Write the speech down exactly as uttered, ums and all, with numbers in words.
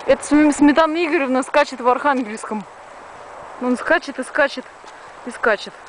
Это Сметана Игоревна скачет в Архангельском. Он скачет и скачет и скачет.